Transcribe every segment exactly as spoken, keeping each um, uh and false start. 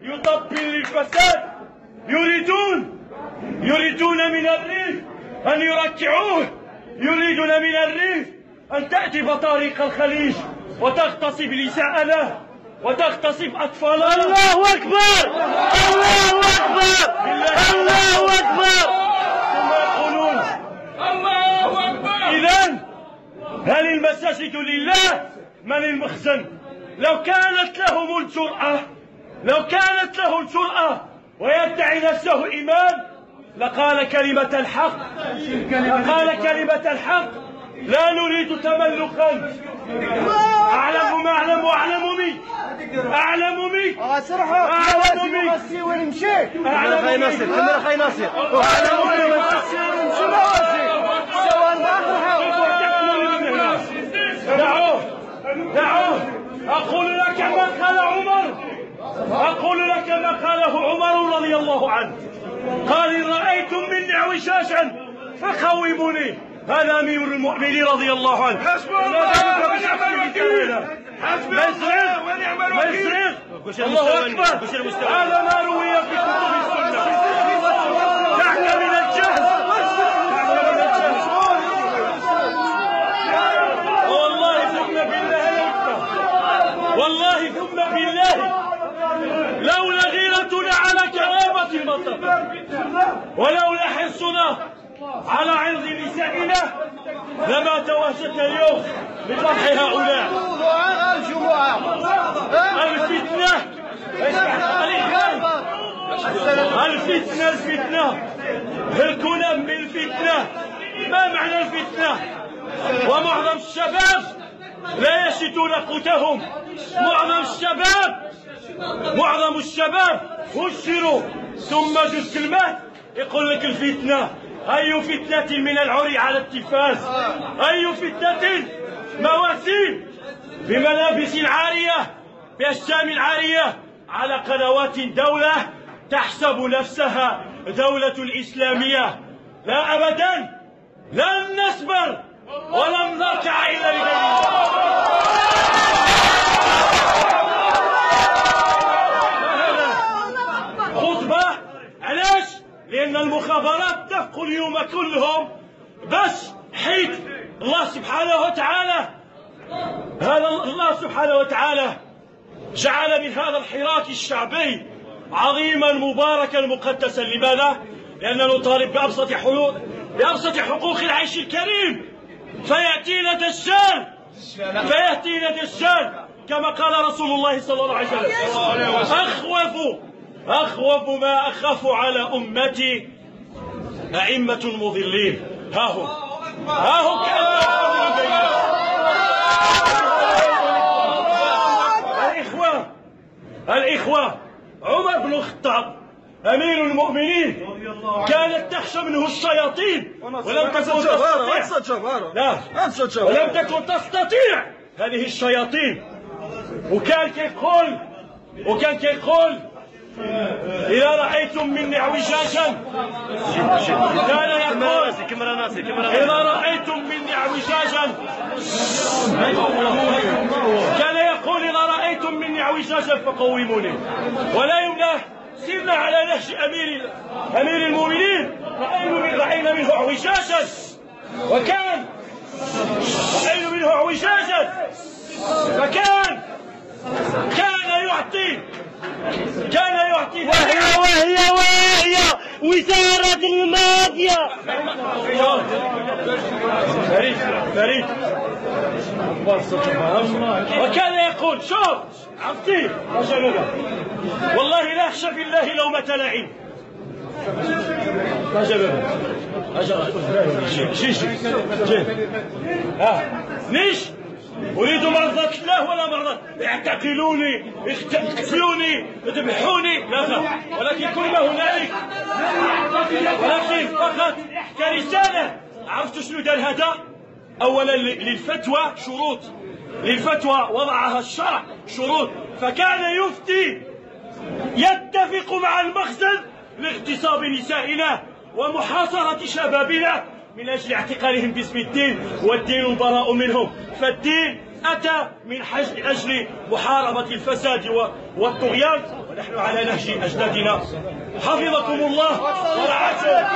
يطبل للفساد، يريدون يريدون من الريف أن يركعوه، يريدون من الريف أن تأتي بطريق الخليج وتغتصب نساءنا وتغتصب أطفالنا. الله أكبر الله أكبر الله أكبر. ثم يقولون الله أكبر. إذن هل المساجد لله من المخزن؟ لو كانت لهم الجرأة لو كانت له الجرأة ويدعي نفسه إمام لقال كلمة الحق لقال كلمة الحق. لا نريد تملقا. أعلم ما أعلم وأعلم منك أعلم منك أعلم منك وين مشيت؟ أعلم خي ناصر كمل خي ناصر أعلم منك دعوه دعوه. أقول لك ما قال عمر أقول لك ما قاله عمر رضي الله عنه. قال إن رأيتم مني اعوجاجا فقوموني. هذا أمير المؤمنين رضي الله عنه. حسبنا الله ونعم الوكيل. حسبنا الله ونعم الوكيل. الله أكبر. هذا ما روي في كتب السنة. دعك من الجهل. والله ثم بالله والله ثم بالله لولا غيرتنا على كرامة المنطقة ولولا حرصنا على عرض نسائنا لما تواجدت اليوم لطرح هؤلاء. الفتنة الفتنة الفتنة هلكنا من الفتنة. ما معنى الفتنة؟ ومعظم الشباب لا يشتون قوتهم. معظم الشباب معظم الشباب هشروا ثم جوز كلمات يقول لك الفتنة. أي فتنة من العري على التلفاز؟ أي فتنة؟ مواسيم بملابس عارية بأشجام عارية على قنوات دولة تحسب نفسها دولة إسلامية. لا أبدا لن نصبر ولن نركع إلا لغير الله. خطبة علاش؟ لأن المخابرات اتفقوا اليوم كلهم بس حيث الله سبحانه وتعالى هذا الله سبحانه وتعالى جعل من هذا الحراك الشعبي عظيما مباركا مقدسا. لماذا؟ لأننا نطالب بأبسط حقوق بأبسط حقوق العيش الكريم. فيأتينا دجال فيأتينا دجال كما قال رسول الله صلى الله عليه وسلم أخوف أخوف ما أخاف على أمتي أئمة مضلين. ها هو ها هو كأنه الإخوة الإخوة عمر بن الخطاب أمير المؤمنين كانت تخشى منه الشياطين ولم تكن تستطيع لا ولم تكن تستطيع هذه الشياطين. وكان كيقول وكان كيقول إذا رأيتم مني اعوجاجا كان يقول إذا رأيتم مني اعوجاجا كان يقول إذا رأيتم مني اعوجاجا فقوموني. ولا يمنع سرنا على نهج أمير أمير المؤمنين رأينا منه اعوجاجا وكان رأينا منه اعوجاجا فكان كان يعطي كان يعطي وهي وهي وهي وزارة المافيا. فريد فريد وكان يقول شوف عرفتي والله لا أخشى في الله لومة لائم. ما جاب شيش ها ليش أريد مرضاة الله ولا مرضاة اعتقلوني اقتلوني اذبحوني لا ولكن كل ما هنالك ولكن فقط كرسالة. عرفتوا شنو دار هذا؟ أولا للفتوى شروط للفتوى وضعها الشرع شروط. فكان يفتي يتفق مع المخزن لاغتصاب نسائنا ومحاصرة شبابنا من أجل اعتقالهم باسم الدين والدين براء منهم. فالدين أتى من أجل محاربة الفساد والطغيان ونحن على نهج أجدادنا. حفظكم الله ورعاكم.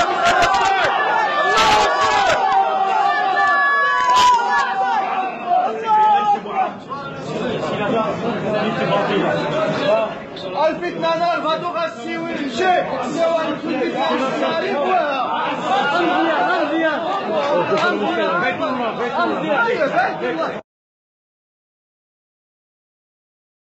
الفتنة نار فاتو غسي ويمشي سواء كنت تعرف وها